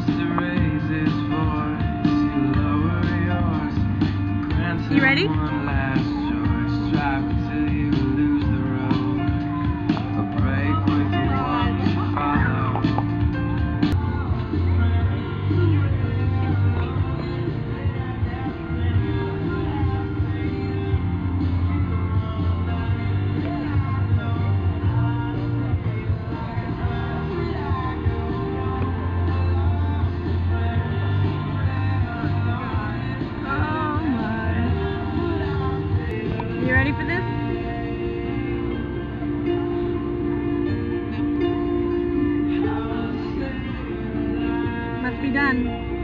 You ready? You ready for this? Must be done.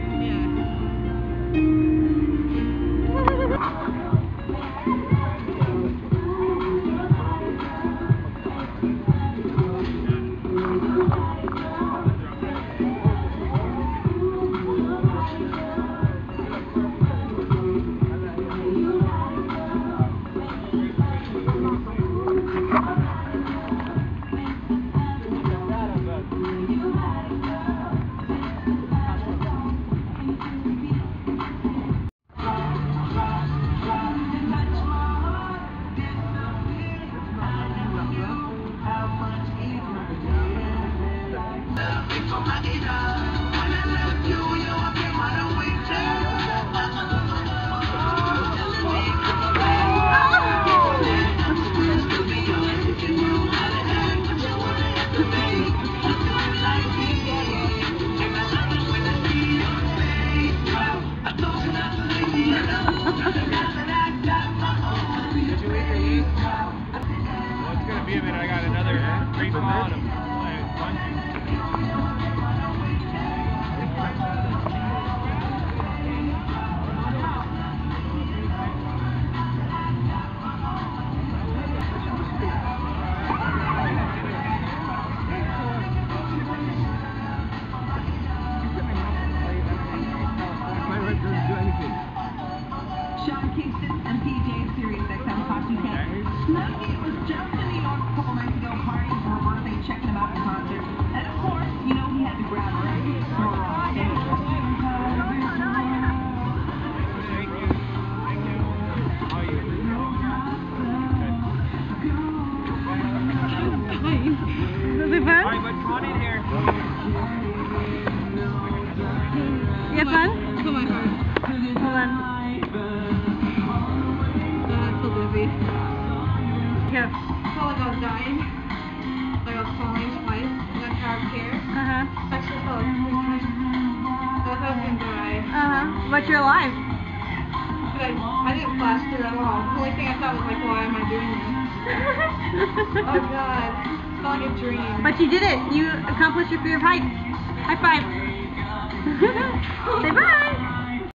I got another 3 on him. Sean Kingston and PJ, Sirius XM Fox UK. Snuggie was just in New York a couple nights ago partying for her birthday, checking him out in concert. And of course, you know he had to grab her. Thank you. How are you? Was it fun? Alright, but come on in here. You have fun? Put my heart. Hold on. I'm so dizzy. Here. I felt like I was dying. Like I was falling twice. And then out of care. Uh-huh. Actually felt like 3 times. I thought I was gonna die. Uh-huh. But you're alive. But I didn't flash through at all. The only thing I thought was like, why am I doing this? Oh god. It felt like a dream. But you did it. You accomplished your fear of heights. High five. Say bye.